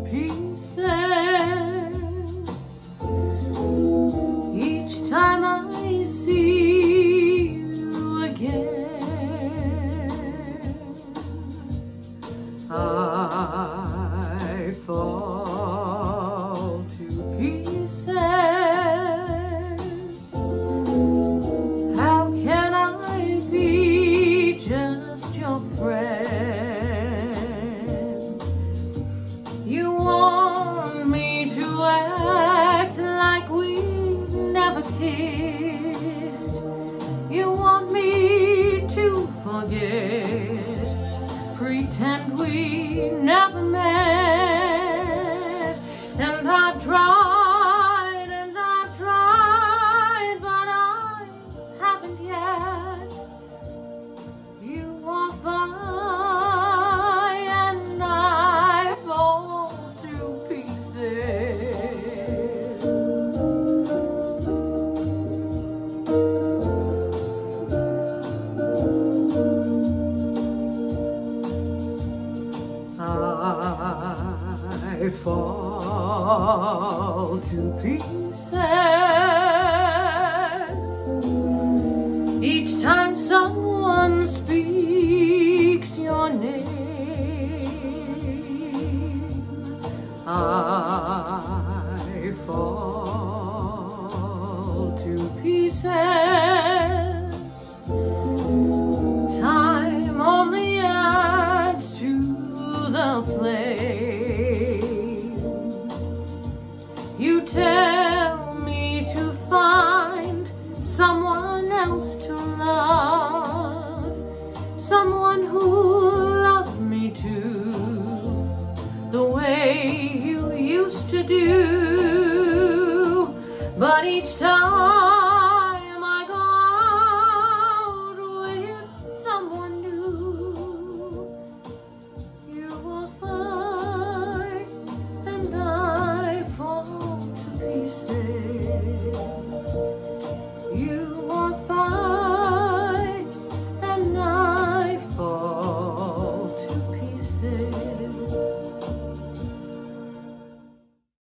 pieces. Each time I see you again, I fall to pieces. How can I be just your friend? You want me to act like we never kissed. You want me to forget, pretend we never met. And I've tried and I've tried, but I haven't yet. You walk by and I fall to pieces. I fall to pieces each time someone speaks your name. I